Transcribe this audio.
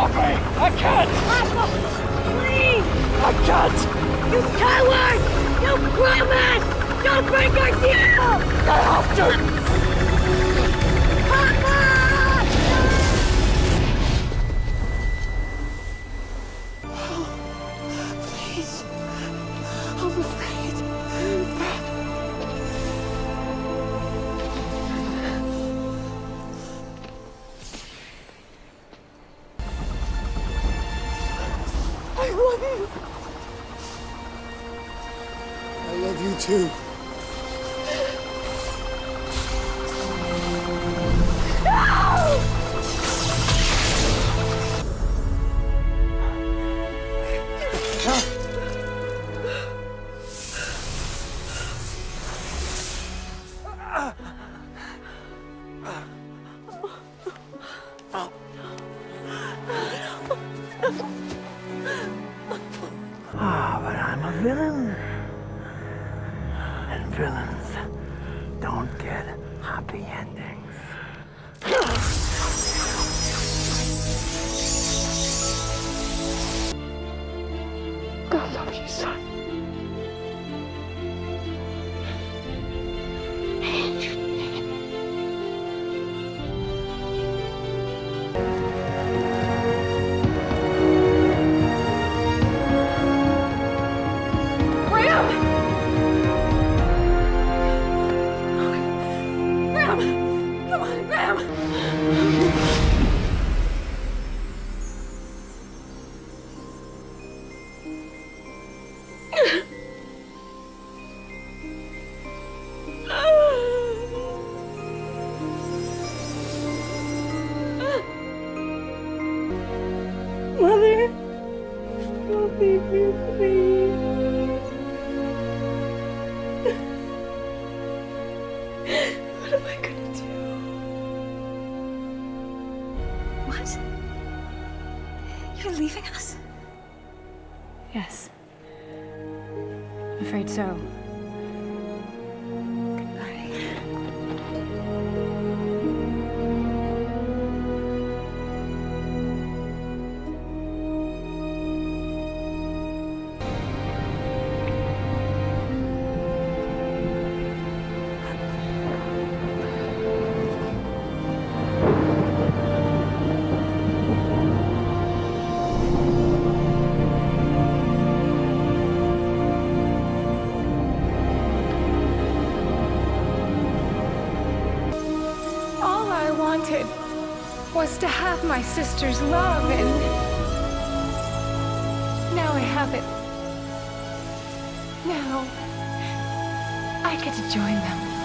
stop me! I can't! Papa! Please! I can't! You coward! You promise! Don't break our deal! I have to! Papa! Please. I'm afraid. I love you. I love you too. But I'm a villain. And villains don't get happy endings. I love you, son. Come on, Graham! Mother, don't leave me, please. What am I gonna do? What? You're leaving us? Yes. I'm afraid so. Goodbye. All I wanted was to have my sister's love, and now I have it. Now I get to join them.